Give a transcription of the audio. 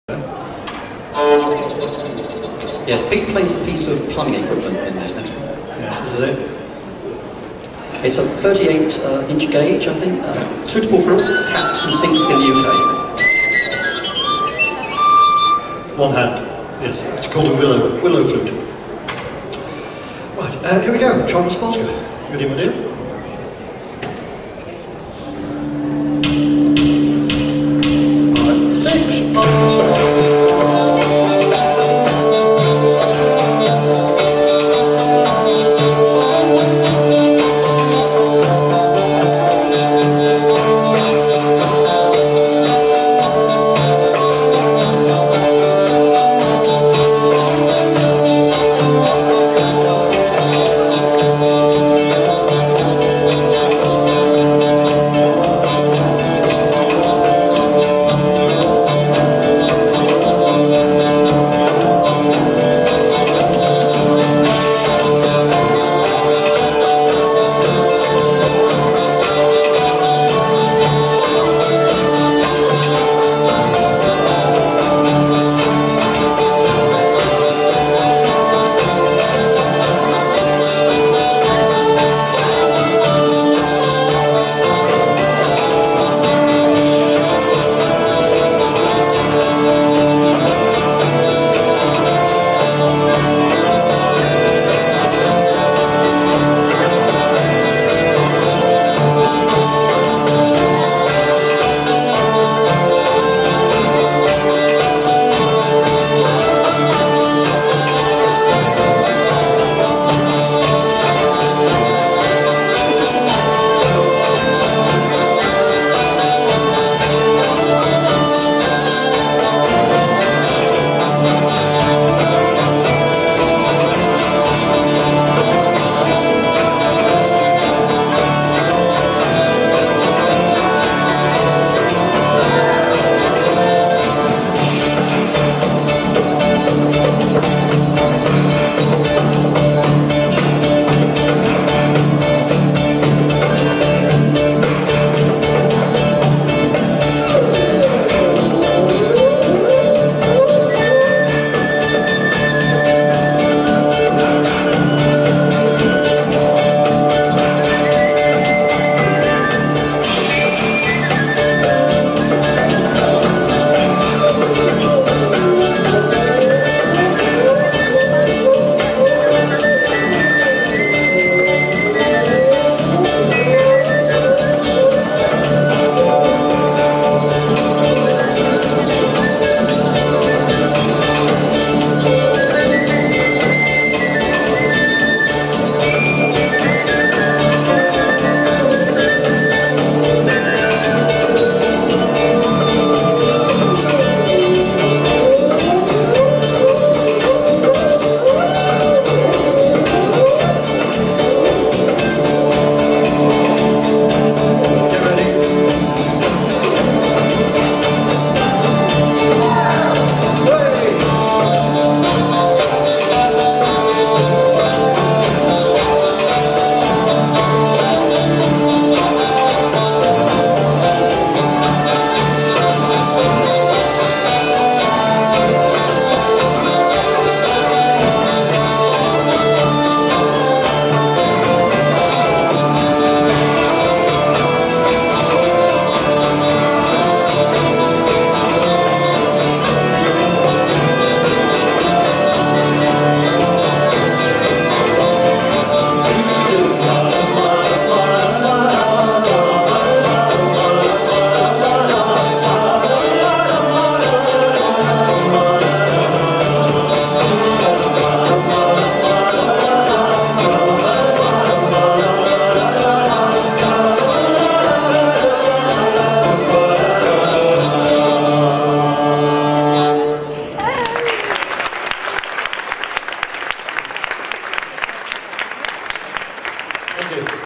Yes, Pete plays a piece of plumbing equipment in this next one. Yes, this is it. It's a 38-inch gauge, I think, suitable for all taps and sinks in the UK. One hand. Yes, it's called a willow flute. Right, here we go. Charles Polska. Ready, my dear? All right, 6.